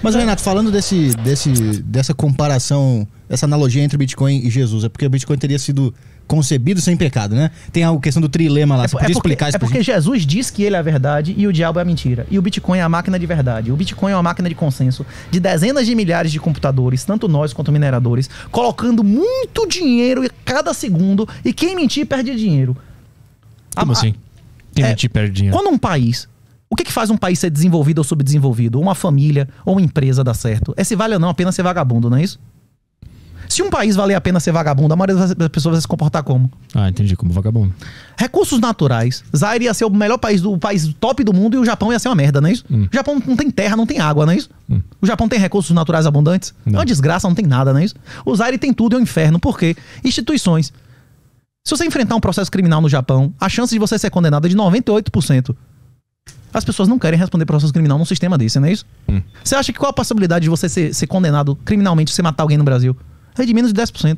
Mas, Renato, falando dessa comparação, essa analogia entre Bitcoin e Jesus, é porque o Bitcoin teria sido concebido sem pecado, né? Tem a questão do trilema lá. Você podia explicar isso? É porque Jesus diz que ele é a verdade e o diabo é a mentira. E o Bitcoin é a máquina de verdade. O Bitcoin é uma máquina de consenso de dezenas de milhares de computadores, tanto nós quanto mineradores, colocando muito dinheiro cada segundo, e quem mentir perde dinheiro. Como assim? Quem mentir perde dinheiro? Quando um país... O que faz um país ser desenvolvido ou subdesenvolvido? Ou uma família ou uma empresa dar certo? É se vale ou não a pena ser vagabundo, não é isso? Se um país valer a pena ser vagabundo, a maioria das pessoas vai se comportar como? Ah, entendi, como vagabundo. Recursos naturais. Zaire ia ser o melhor país top do mundo e o Japão ia ser uma merda, não é isso? O Japão não tem terra, não tem água, não é isso? O Japão tem recursos naturais abundantes? Não. É uma desgraça, não tem nada, não é isso? O Zaire tem tudo, é um inferno. Por quê? Instituições. Se você enfrentar um processo criminal no Japão, a chance de você ser condenado é de 98%. As pessoas não querem responder processo criminal num sistema desse, não é isso? Você acha que qual a possibilidade de você ser condenado criminalmente se você matar alguém no Brasil? É de menos de 10%.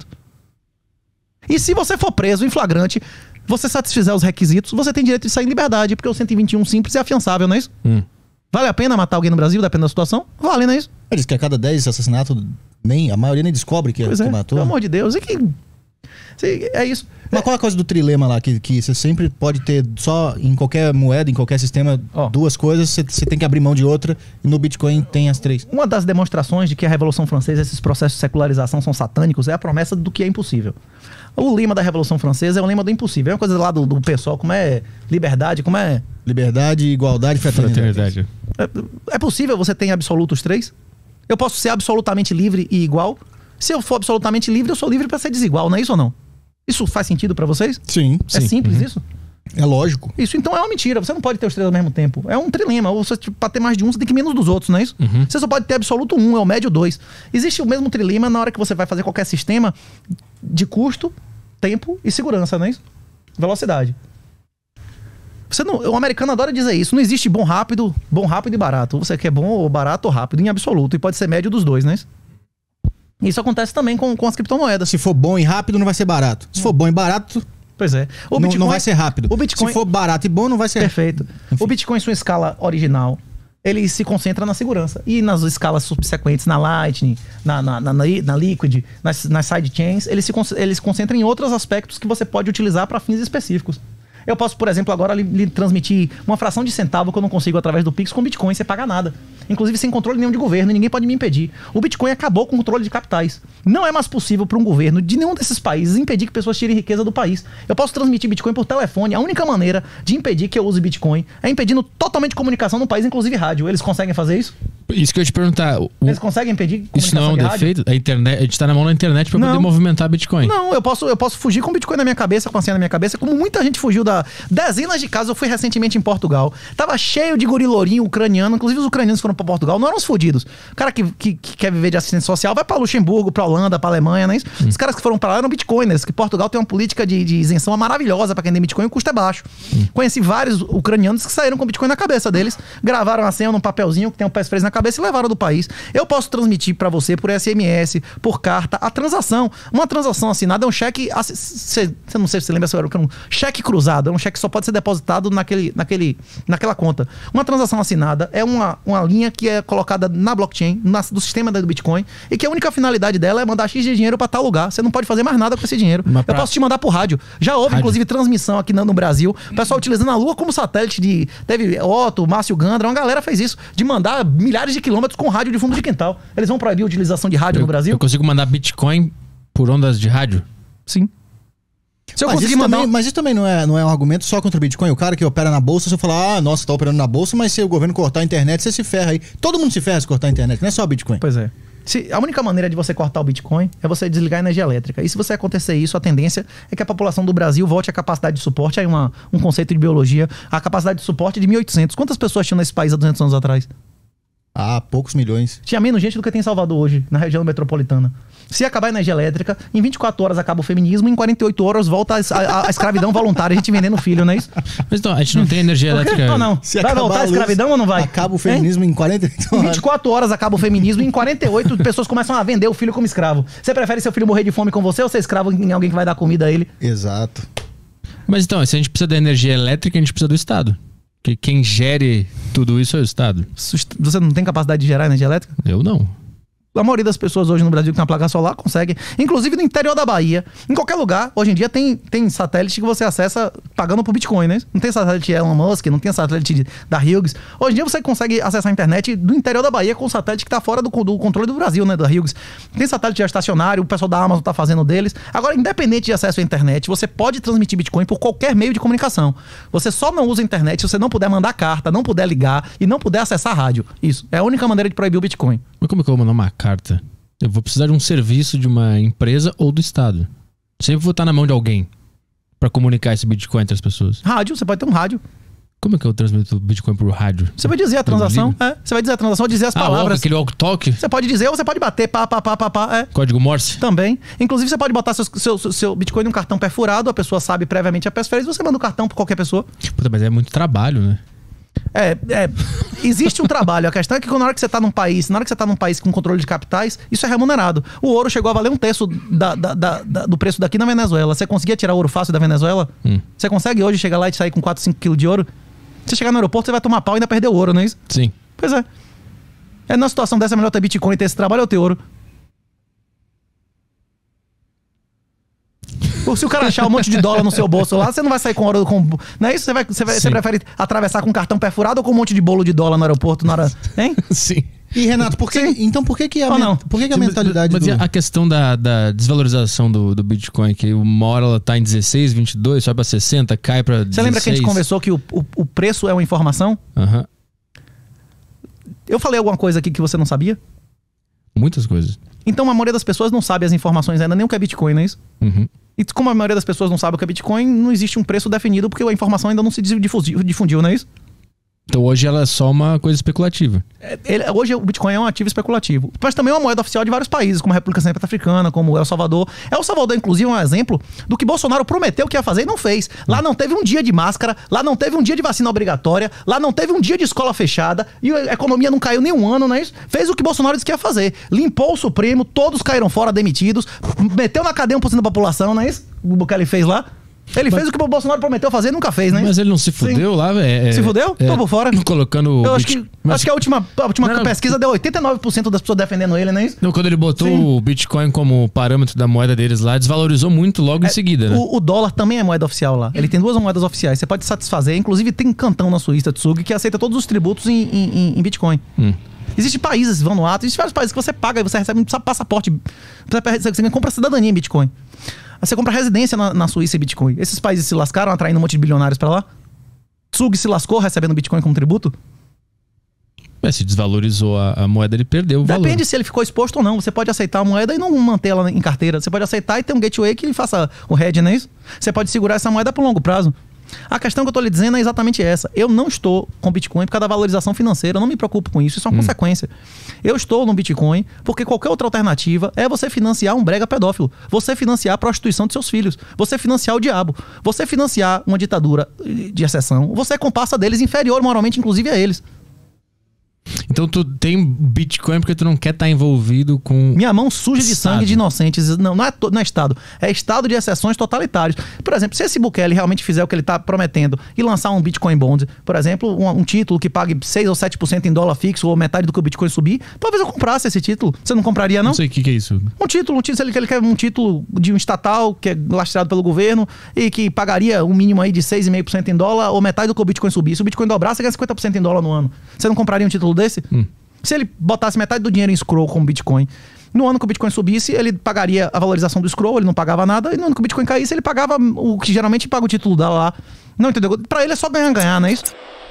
E se você for preso em flagrante, você satisfizer os requisitos, você tem direito de sair em liberdade, porque o 121 simples é afiançável, não é isso? Vale a pena matar alguém no Brasil, dependendo da situação? Vale, não é isso? Diz que a cada 10 assassinatos, a maioria nem descobre que matou. Pelo amor de Deus, é isso. Mas qual é a coisa do trilema lá? Que você sempre pode ter só em qualquer moeda, em qualquer sistema, duas coisas, você tem que abrir mão de outra, e no Bitcoin tem as três. Uma das demonstrações de que a Revolução Francesa, esses processos de secularização são satânicos, é a promessa do que é impossível. O lema da Revolução Francesa é o lema do impossível. É uma coisa lá do pessoal, como é liberdade, como é... Liberdade, igualdade, fraternidade. É possível você ter em absoluto os três? Eu posso ser absolutamente livre e igual? Se eu for absolutamente livre, eu sou livre para ser desigual, não é isso ou não? Isso faz sentido pra vocês? Sim. É simples isso? É lógico. Isso então é uma mentira. Você não pode ter os três ao mesmo tempo. É um trilema. Ou você, pra ter mais de um, você tem que menos dos outros, não é isso? Você só pode ter absoluto um, é o médio dois. Existe o mesmo trilema na hora que você vai fazer qualquer sistema de custo, tempo e segurança, não é isso? Velocidade. O americano adora dizer isso. Não existe bom rápido e barato. Você quer bom ou barato ou rápido em absoluto. E pode ser médio dos dois, não é isso? Isso acontece também com as criptomoedas. Se for bom e rápido, não vai ser barato. Se for bom e barato, pois é. Não vai ser rápido. O Bitcoin, se for barato e bom, não vai ser perfeito. Enfim. O Bitcoin, em sua escala original, ele se concentra na segurança. E nas escalas subsequentes, na Lightning, na Liquid, nas sidechains, ele se concentra em outros aspectos que você pode utilizar para fins específicos. Eu posso, por exemplo, agora lhe transmitir uma fração de centavo que eu não consigo através do Pix com Bitcoin sem pagar nada. Inclusive sem controle nenhum de governo, e ninguém pode me impedir. O Bitcoin acabou com o controle de capitais. Não é mais possível para um governo de nenhum desses países impedir que pessoas tirem riqueza do país. Eu posso transmitir Bitcoin por telefone. A única maneira de impedir que eu use Bitcoin é impedindo totalmente comunicação no país, inclusive rádio. Eles conseguem fazer isso? Isso que eu ia te perguntar. Eles conseguem impedir comunicação isso não é um defeito? A internet, a gente tá na mão da internet para poder movimentar Bitcoin. Não, eu posso fugir com Bitcoin na minha cabeça, com a senha na minha cabeça, como muita gente fugiu da... Dezenas de casos. Eu fui recentemente em Portugal. Tava cheio de gorilourinho ucraniano. Inclusive os ucranianos foram para Portugal. Não eram os fudidos. O cara que quer viver de assistência social vai para Luxemburgo, para Holanda, para Alemanha, não é isso? Os caras que foram para lá eram bitcoiners, que Portugal tem uma política de isenção maravilhosa para quem tem Bitcoin, o custo é baixo. Conheci vários ucranianos que saíram com Bitcoin na cabeça deles, gravaram a senha num papelzinho que tem um passphrase na cabeça e levaram do país. Eu posso transmitir para você por SMS, por carta, a transação. Uma transação assinada é um cheque, você não sei se você lembra, é um cheque cruzado, é um cheque que só pode ser depositado naquela conta. Uma transação assinada é uma linha que é colocada na blockchain, do sistema do Bitcoin, e que a única finalidade dela é mandar X de dinheiro para tal lugar. Você não pode fazer mais nada com esse dinheiro. Eu posso te mandar por rádio. Já houve, inclusive, transmissão aqui no Brasil, o pessoal utilizando a Lua como satélite. Teve Otto, Márcio Gandra, uma galera fez isso, de mandar milhares de quilômetros com rádio de fundo de quintal. Eles vão proibir a utilização de rádio no Brasil? Eu consigo mandar Bitcoin por ondas de rádio? Sim. Mas isso também não é um argumento só contra o Bitcoin. O cara que opera na bolsa, se eu falar, nossa, tá operando na bolsa, mas se o governo cortar a internet, você se ferra aí. Todo mundo se ferra se cortar a internet, não é só o Bitcoin. Pois é. A única maneira de você cortar o Bitcoin é você desligar a energia elétrica. E se você acontecer isso, a tendência é que a população do Brasil volte à capacidade de suporte. Aí um conceito de biologia, a capacidade de suporte de 1800. Quantas pessoas tinham nesse país há 200 anos atrás? Poucos milhões. Tinha menos gente do que tem em Salvador hoje, na região metropolitana. Se acabar a energia elétrica, em 24 horas acaba o feminismo, em 48 horas volta a escravidão voluntária, a gente vendendo filho, não é isso? Mas então, a gente não tem energia elétrica. Não. Vai voltar a escravidão ou não vai? Acaba o feminismo em 48 horas. Em 24 horas acaba o feminismo, e em 48 pessoas começam a vender o filho como escravo. Você prefere seu filho morrer de fome com você ou ser escravo em alguém que vai dar comida a ele? Exato. Mas então, se a gente precisa da energia elétrica, a gente precisa do Estado. Porque quem gere tudo isso é o Estado. Você não tem capacidade de gerar energia elétrica? Eu não. A maioria das pessoas hoje no Brasil que tem uma placa solar consegue. Inclusive no interior da Bahia. Em qualquer lugar, hoje em dia tem satélite que você acessa pagando por Bitcoin, né? Não tem satélite Elon Musk, não tem satélite da Hughes. Hoje em dia você consegue acessar a internet do interior da Bahia com o satélite que está fora do controle do Brasil, né? Da Hughes. Tem satélite estacionário, o pessoal da Amazon está fazendo deles. Agora, independente de acesso à internet, você pode transmitir Bitcoin por qualquer meio de comunicação. Você só não usa a internet se você não puder mandar carta, não puder ligar e não puder acessar a rádio. Isso. É a única maneira de proibir o Bitcoin. Mas como é que eu vou mandar uma carta? Eu vou precisar de um serviço de uma empresa ou do Estado. Sempre vou estar na mão de alguém para comunicar esse Bitcoin entre as pessoas. Rádio, você pode ter um rádio. Como é que eu transmito o Bitcoin por rádio? Você vai dizer a transação. Você vai dizer a transação, dizer as palavras. Aquele walk-talk? Você pode dizer ou você pode bater, pá. Código Morse? Também. Inclusive, você pode botar seu Bitcoin num cartão perfurado, a pessoa sabe previamente a passphrase, você manda o cartão pra qualquer pessoa. Puta, mas é muito trabalho, né? Existe um trabalho. A questão é que na hora que você tá num país com controle de capitais, isso é remunerado. O ouro chegou a valer 1/3 do preço daqui na Venezuela. Você conseguia tirar ouro fácil da Venezuela? Você consegue hoje chegar lá e sair com 4, 5 quilos de ouro? Você chegar no aeroporto, você vai tomar pau e ainda perder o ouro, não é isso? Sim. Pois é. Numa situação dessa, é melhor ter Bitcoin e ter esse trabalho ou ter ouro? Ou se o cara achar um monte de dólar no seu bolso lá, você não vai sair com ouro. Não é isso? Você prefere atravessar com um cartão perfurado ou com um monte de bolo de dólar no aeroporto na hora. Hein? Sim. E, Renato, por que a mentalidade Mas a questão da desvalorização do Bitcoin, que uma hora ela tá em 16, 22, sobe pra 60, cai pra 16. Você lembra que a gente conversou que o preço é uma informação? Aham. Eu falei alguma coisa aqui que você não sabia? Muitas coisas. Então a maioria das pessoas não sabe as informações ainda, nem o que é Bitcoin, não é isso? Uhum. E como a maioria das pessoas não sabe o que é Bitcoin, não existe um preço definido porque a informação ainda não se difundiu, não é isso? Então hoje ela é só uma coisa especulativa. Hoje o Bitcoin é um ativo especulativo. Mas também é uma moeda oficial de vários países, como a República Centro-Africana, como El Salvador. El Salvador, inclusive, é um exemplo do que Bolsonaro prometeu que ia fazer e não fez. Lá não teve um dia de máscara, lá não teve um dia de vacina obrigatória, lá não teve um dia de escola fechada e a economia não caiu nem um ano, não é isso? Fez o que Bolsonaro disse que ia fazer. Limpou o Supremo, todos caíram fora, demitidos, meteu na cadeia 1% da população, não é isso? O que ele fez lá. Ele fez o que o Bolsonaro prometeu fazer e nunca fez, né? Mas ele não se fudeu lá, velho. Se fudeu? Tô por fora. Colocando. Eu acho que a última pesquisa deu 89% das pessoas defendendo ele, não é isso? Não, quando ele botou o Bitcoin como parâmetro da moeda deles lá, desvalorizou muito logo em seguida, né? O dólar também é moeda oficial lá. Ele tem 2 moedas oficiais. Você pode satisfazer. Inclusive, tem um cantão na Suíça, Tsug, que aceita todos os tributos em Bitcoin. Existem países, Vanuatu, existem vários países que você paga e você recebe um passaporte. Você compra cidadania em Bitcoin. Você compra residência na Suíça em Bitcoin. Esses países se lascaram atraindo um monte de bilionários pra lá? Tsug se lascou recebendo Bitcoin como tributo? Se desvalorizou a moeda, ele perdeu o valor. Depende se ele ficou exposto ou não. Você pode aceitar a moeda e não manter ela em carteira. Você pode aceitar e ter um gateway que faça o hedge, não é isso? Você pode segurar essa moeda por longo prazo. A questão que eu tô lhe dizendo é exatamente essa. Eu não estou com Bitcoin por causa da valorização financeira. Eu não me preocupo com isso. Isso é uma consequência. Eu estou no Bitcoin porque qualquer outra alternativa é você financiar um brega pedófilo. Você financiar a prostituição de seus filhos. Você financiar o diabo. Você financiar uma ditadura de exceção. Você compassa deles inferior moralmente, inclusive a eles. Então tu tem Bitcoin porque tu não quer estar envolvido com... Minha mão suja de sangue de inocentes. Não é Estado. É Estado de exceções totalitários. Por exemplo, se esse Bukele realmente fizer o que ele está prometendo e lançar um Bitcoin Bond, por exemplo, um título que pague 6 ou 7% em dólar fixo ou metade do que o Bitcoin subir, talvez eu comprasse esse título. Você não compraria, não? Não sei o que é isso. Um título, ele quer um título de um estatal que é lastreado pelo governo e que pagaria um mínimo aí de 6,5% em dólar ou metade do que o Bitcoin subir. Se o Bitcoin dobrar, você ganha 50% em dólar no ano. Você não compraria um título desse? Se ele botasse metade do dinheiro em scroll com o Bitcoin, no ano que o Bitcoin subisse, ele pagaria a valorização do scroll, ele não pagava nada, e no ano que o Bitcoin caísse, ele pagava o que geralmente paga o título da lá. Não entendeu? Pra ele é só ganhar, não é isso?